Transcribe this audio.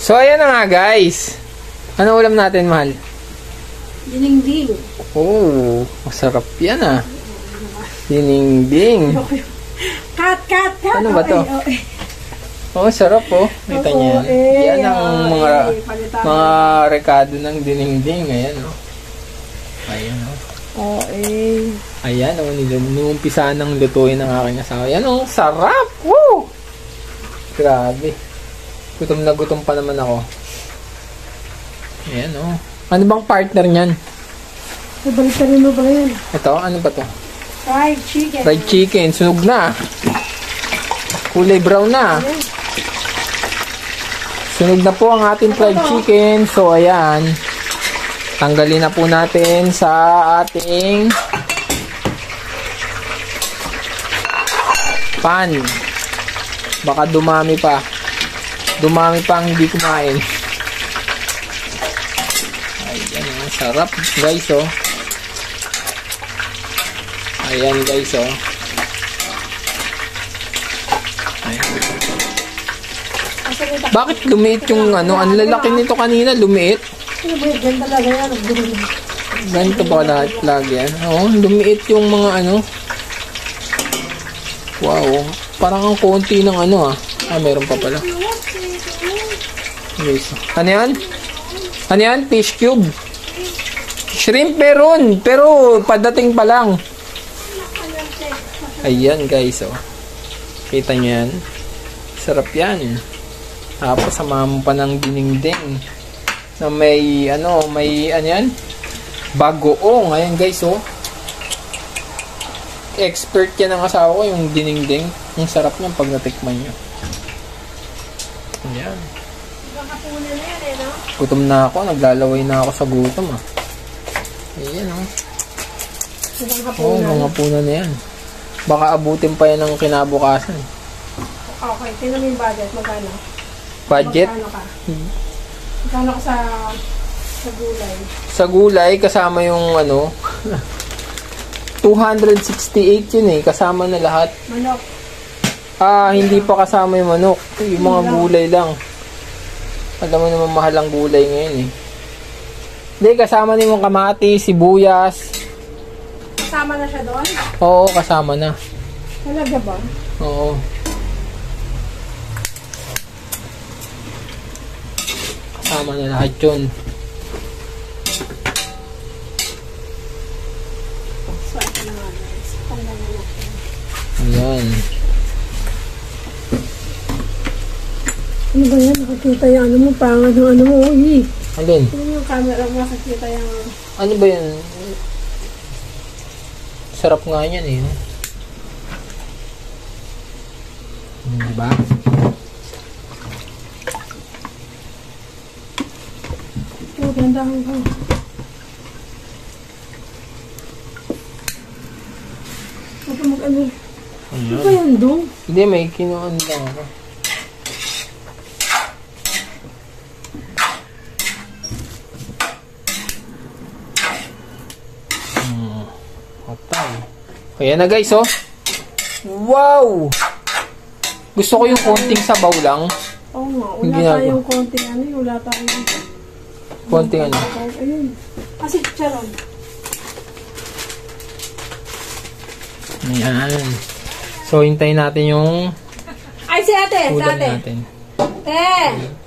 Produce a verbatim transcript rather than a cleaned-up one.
So, ayan na nga, guys. Ano ulam natin, mahal? Dinengdeng. Oh, masarap yan, ah. Dinengdeng. Cut, cut, cut. Ano ba to? Oh, sarap, oh. Kita niya. Yan ang mga mga rekado ng dinengdeng. Ayan, oh. Ayan, oh. Oh, eh. Ayan, oh. Nilumpisa ng lutuin ng aking asawa. Ayan, oh. Sarap! Woo! Grabe. Gutom na gutom pa naman ako. Ayan, oh. Ano bang partner niyan? Nabalitarin mo ba yan? Ito, ano ba to? Fried chicken. Fried chicken. Sunog na. Kulay brown na. Sunog na po ang ating fried chicken. So, ayan. Tanggalin na po natin sa ating pan. Baka dumami pa. Dumami pa ang hindi kumain. Ayan, ang sarap guys, oh. Ayan guys, oh. Ayan. Bakit lumiit yung ano? Ang lalaki nito kanina, lumiit. Ganyan talaga yan. Ganito ba lahat lagi yan? Oo, lumiit yung mga ano. Wow, parang ang konti ng ano ah. Ah, meron pa pala. Ano yan? Ano yan? Fish cube. Shrimp meron, pero padating pa lang. Ayan guys, oh. Kita nyo yan? Sarap yan. Tapos samahan mo pa ng dinengdeng na may ano, may ano yan? Bagoong. Ayan guys, oh. Expert yan ang asawa ko, yung dinengdeng. Ang sarap niyan pag natikman nyo. Ayan. Hapunan na yan, eh, no? Gutom na ako. Naglalaway na ako sa gutom, ah. Ayan, oh. Oo, oh, mga hapunan na yan. Baka abutin pa yan ng kinabukasan. Okay, tingnan mo yung budget. Magkano? Budget? Magkano ka? Hmm. Magkano ka sa, sa gulay? Sa gulay, kasama yung ano, two hundred sixty-eight yun eh. Kasama na lahat. Manok? Ah, hindi pa kasama yung manok. Yung mga gulay lang. Alam mo naman mahal ang gulay ngayon eh. Hindi, kasama na yung kamati, sibuyas. Kasama na siya doon? Oo, kasama na. Talaga ba? Oo. Kasama na lahat yun. So, ito na nga guys. Panggalan natin. Ayan. Ano ba yan? Nakakita yung ano mo, pangat ng ano mo. Uy! Alin? Ano yung camera mo, nakakita yung... Ano ba yan? Sarap nga yan eh. Hmm, diba? Oh, gandahan ka. Huwag ka mag-ano. Ano ba yan dong? Hindi, may kinuan lang ako. Hmm. Otay. Ayan na guys, oh. Wow! Gusto ko yung konting sabaw lang. Oo nga, wala tayong konting ano, wala tayong... Konting ano? Ayun. Kasi, charon. Ayan. So, hintayin natin yung ay, si ate, si ulam ate. natin. Te!